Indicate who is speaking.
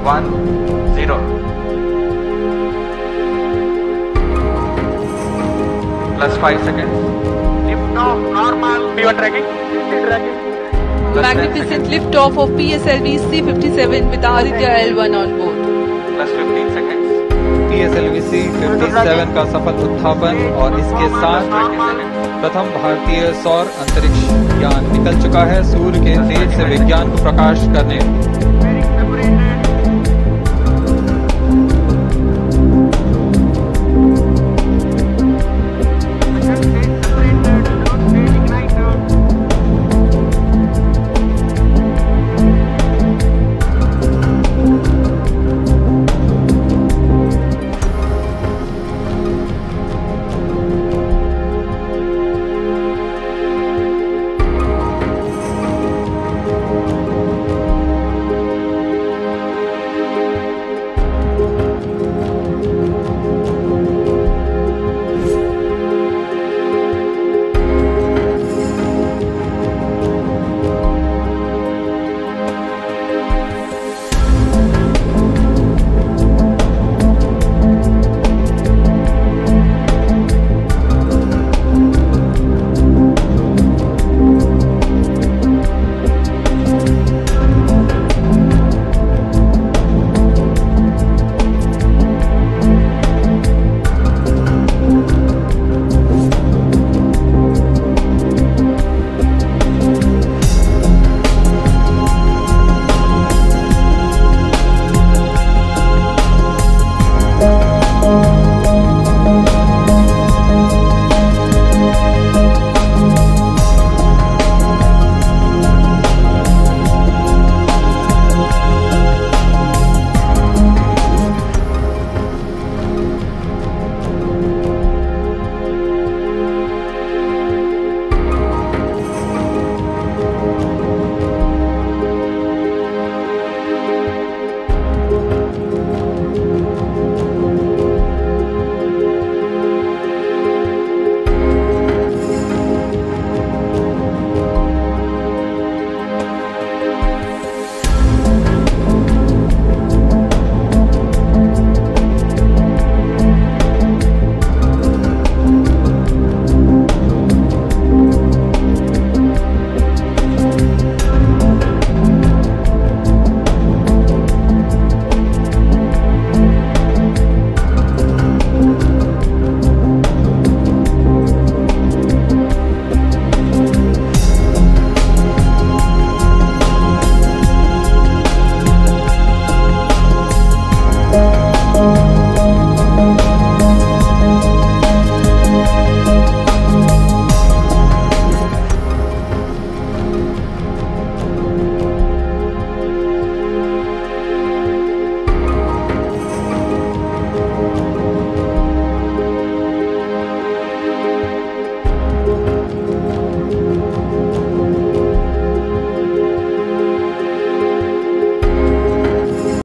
Speaker 1: 1 0 plus 5 seconds. Lift off normal. P1 tracking.
Speaker 2: Magnificent liftoff of PSLV C-57 with Aditya L1 on board.
Speaker 1: Plus 15 seconds.
Speaker 3: PSLV C-57 का सफल उत्थापन और इसके साथ प्रथम भारतीय सौर अंतरिक्ष यान निकल चुका है सूर्य के तेज से विज्ञान को प्रकाश करने।